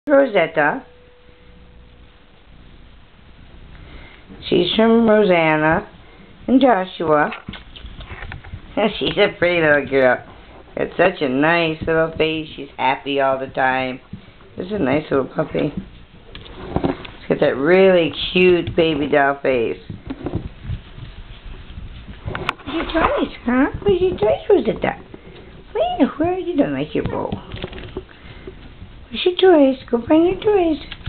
Rosetta. She's from Rosanna and Joshua. She's a pretty little girl. Got such a nice little face. She's happy all the time. This is a nice little puppy. She's got that really cute baby doll face. Where's your toys, huh? Where's your toys, Rosetta? Where are you? Don't like your bowl. Where's your toys? Go find your toys.